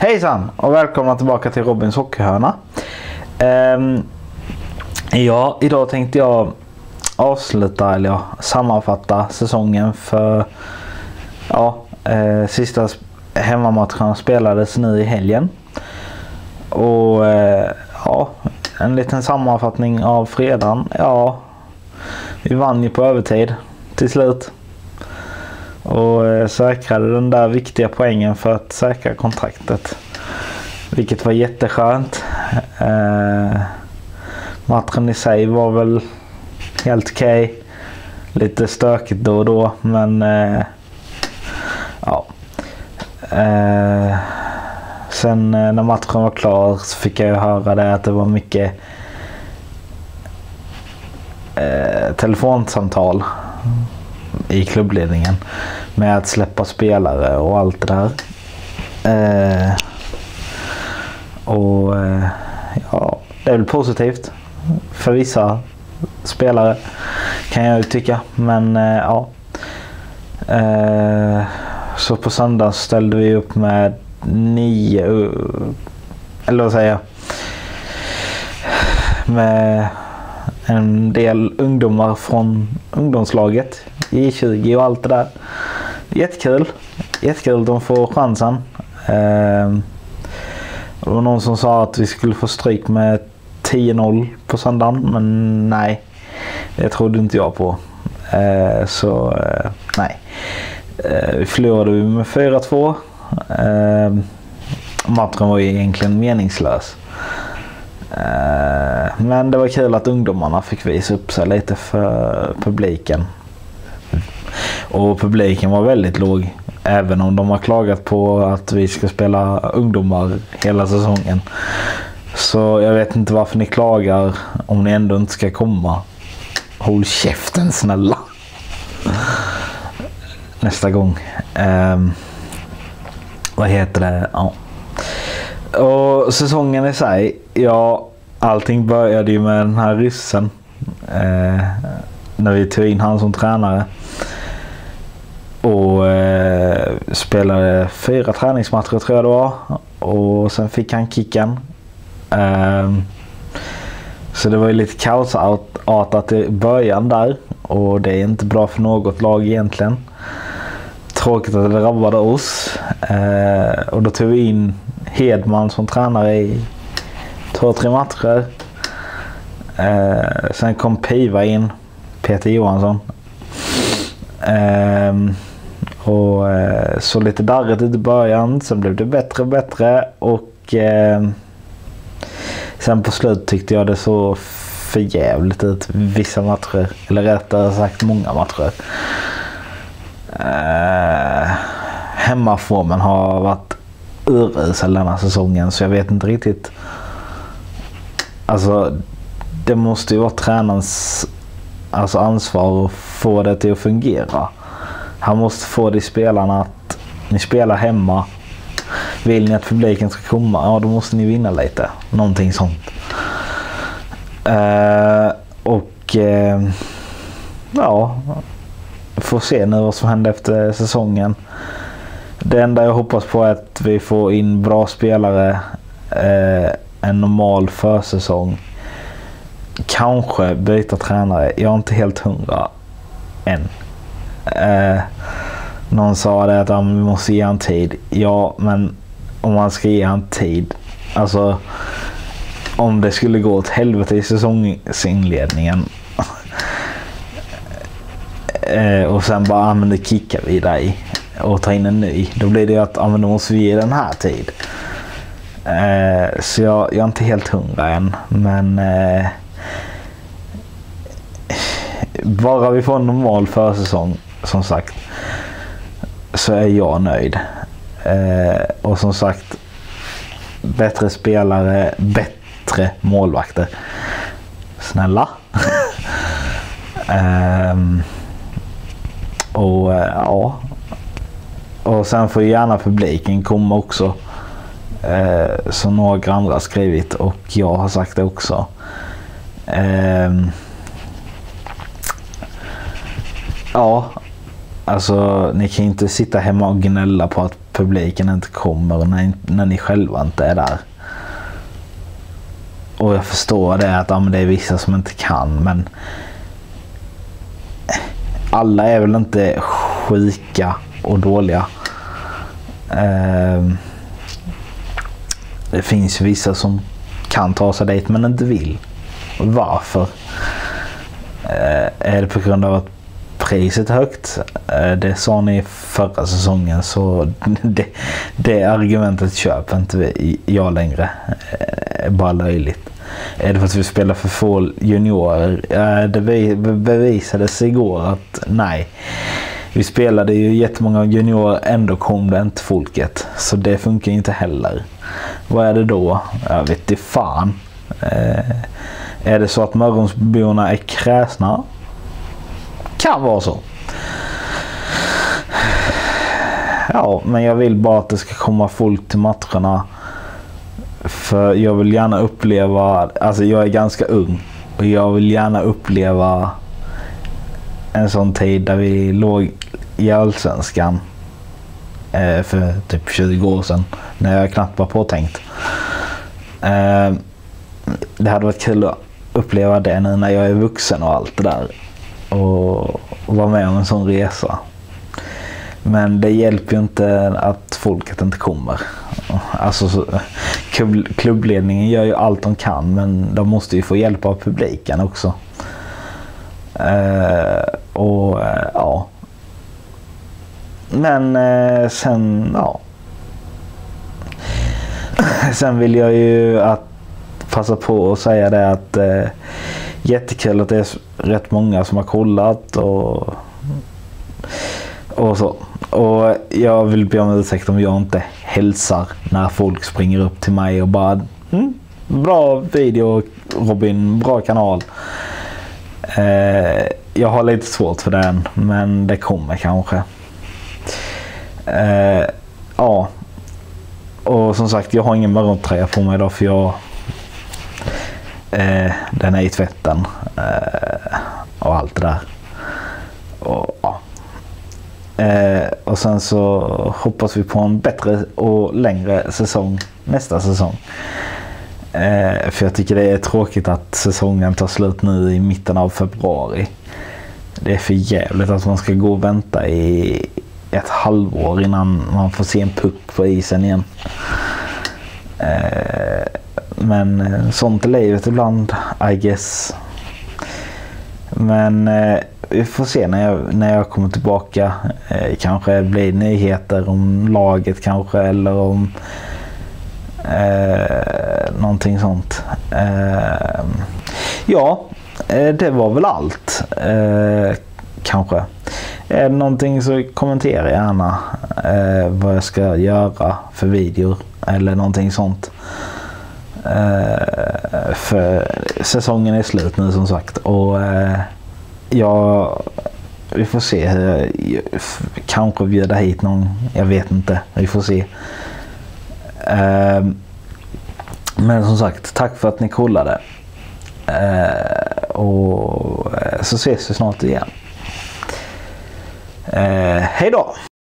Hejsan och välkomna tillbaka till Robins hockeyhörna. Idag tänkte jag sammanfatta säsongen för sista hemmamatchen spelades nu i helgen. Och en liten sammanfattning av fredagen. Ja, vi vann ju på övertid till slut. Och säkrade den där viktiga poängen för att säkra kontraktet. Vilket var jätteskönt. Matchen i sig var väl helt okej. Lite stökigt då och då. Men sen när matchen var klar så fick jag höra det att det var mycket telefonsamtal i klubbledningen med att släppa spelare och allt det där. Det är väl positivt för vissa spelare kan jag ju tycka, men så på söndag ställde vi upp med 9 med en del ungdomar från ungdomslaget i 20 och allt det där. Jättekul de får chansen. Det var någon som sa att vi skulle få stryk med 10-0 på söndagen, men nej, det trodde inte jag på. Nej. Vi förlorade med 4-2. Matchen var ju egentligen meningslös. Men det var kul att ungdomarna fick visa upp sig lite för publiken. Och publiken var väldigt låg. Även om de har klagat på att vi ska spela ungdomar hela säsongen. Så jag vet inte varför ni klagar om ni ändå inte ska komma. Håll käften snälla. Nästa gång. Vad heter det? Ja. Och säsongen i sig. Ja, allting började ju med den här ryssen. När vi tog in han som tränare. Och spelade 4 träningsmatcher tror jag det var. Och sen fick han kicken. Så det var ju lite kaosartat i början där. Och det är inte bra för något lag egentligen. Tråkigt att det drabbade oss. Och då tog vi in Hedman som tränare i 2-3 matcher. Sen kom Piva in. Peter Johansson. Och så lite darrigt ut i början. Sen blev det bättre och bättre. Och sen på slut tyckte jag det så för jävligt ut vissa matcher. Eller rättare sagt många matcher. Hemmaformen har varit urusel denna säsongen. Så jag vet inte riktigt. Alltså det måste ju vara tränarens ansvar att få det till att fungera. Han måste få det i spelarna att ni spelar hemma. Vill ni att publiken ska komma? Ja, då måste ni vinna lite. Någonting sånt. Får se nu vad som händer efter säsongen. Det enda jag hoppas på är att vi får in bra spelare. En normal försäsong. Kanske byta tränare. Jag är inte helt 100 än. Någon sa det att vi måste ge han tid. Ja, men om man ska ge han tid. Alltså, om det skulle gå åt helvete i säsongsinledningen. Och sen bara använda kicka vidare i. Och ta in en ny. Då blir det att då måste vi ge den här tid. Så jag är inte helt 100 än. Men bara vi får en normal försäsong, som sagt, så är jag nöjd. Och som sagt, bättre spelare, bättre målvakter. Snälla. Och sen får gärna publiken komma också. Så några andra har skrivit och jag har sagt det också. Alltså ni kan inte sitta hemma och gnälla på att publiken inte kommer när ni själva inte är där. Och jag förstår det att det är vissa som inte kan, men alla är väl inte sjuka och dåliga. Det finns vissa som kan ta sig dit men inte vill. Varför? Är det på grund av att priset är högt? Det sa ni förra säsongen, så det argumentet köper inte jag längre. Bara löjligt. Är det för att vi spelar för få juniorer? Det bevisades igår att nej. Vi spelade ju jättemånga juniorer, ändå kom det inte folket. Så det funkar inte heller. Vad är det då? Jag vet inte fan. Är det så att Mörrumsborna är kräsna? Kan vara så. Ja, men jag vill bara att det ska komma folk till matcherna. För jag vill gärna uppleva, alltså jag är ganska ung. Och jag vill gärna uppleva en sån tid där vi låg i Allsvenskan. För typ 20 år sedan. När jag knappt var påtänkt. Det hade varit kul att uppleva det nu när jag är vuxen och allt det där. Och vara med om en sån resa. Men det hjälper ju inte att folket inte kommer. Alltså klubbledningen gör ju allt de kan, men de måste ju få hjälp av publiken också. Ja. Men sen, ja. Sen vill jag ju passa på att säga det att jättekul att det är rätt många som har kollat och så. Och jag vill be om ursäkt om jag inte hälsar när folk springer upp till mig och bara bra video Robin, bra kanal. Jag har lite svårt för den, men det kommer kanske. Ja. Och som sagt, jag har ingen Mörrumtröja på mig idag för jag den är i tvätten och allt det där. Och, ja. Och sen så hoppas vi på en bättre och längre säsong nästa säsong. För jag tycker det är tråkigt att säsongen tar slut nu i mitten av februari. Det är för jävligt att man ska gå och vänta i ett halvår innan man får se en puck på isen igen. Men sånt är livet ibland, I guess. Men vi får se när jag kommer tillbaka. Kanske blir nyheter om laget kanske, eller om någonting sånt. Ja, det var väl allt. Kanske. Är det någonting så kommentera gärna vad jag ska göra för videor eller någonting sånt. För säsongen är slut nu som sagt, och vi får se hur jag kanske bjuda hit någon, jag vet inte, vi får se. Men som sagt, tack för att ni kollade, och så ses vi snart igen. Hej då!